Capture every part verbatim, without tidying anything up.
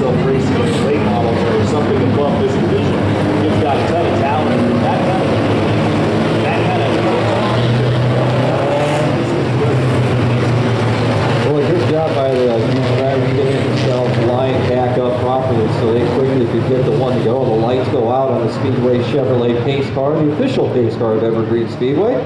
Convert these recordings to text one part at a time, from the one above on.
himself racing in the late models or something above this division. He's got a ton of talent. And that kind of, that kind of. Well, a good job by the driver getting himself lined back up properly so they quickly could get the one to go. The lights go out on the Speedway Chevrolet pace car, the official pace car of Evergreen Speedway.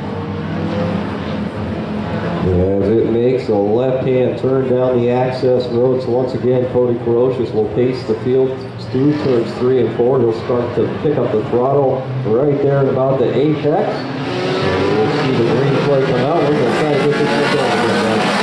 As it makes a left-hand turn down the access road, so once again, Cody Ferocious will pace the field through turns three and four. He'll start to pick up the throttle right there at about the apex. And we'll see the green flag come out. We're going to try to get this one done.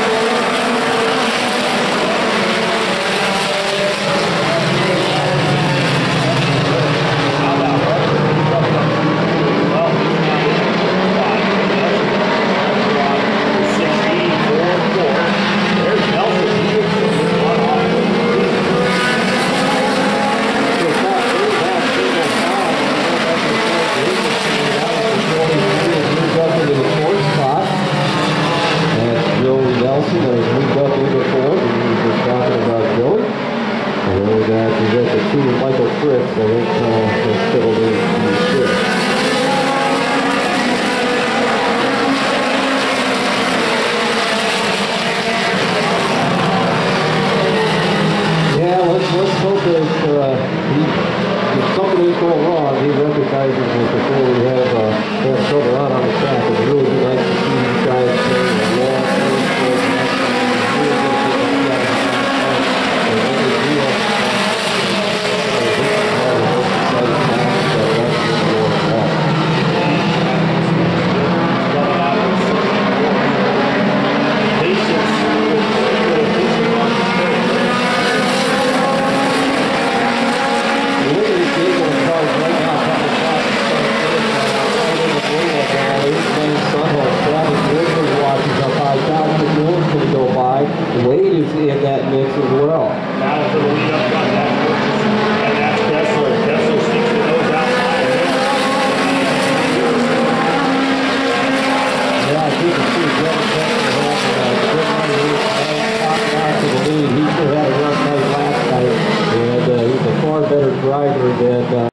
Michael Fritz, I think, uh, still in the shift. Yeah, let's let's hope that uh, he, if something is going wrong, he recognizes it before we have uh, have trouble out on the track. It's really nice to see these guys playing a long Wade is in that mix as well. Battle for the lead up front. And that's Kessler. Kessler sneaks the nose outside. Yeah, I think it's pretty good. To the lead. He still had a rough night last night, and uh, he's a far better driver than. Uh,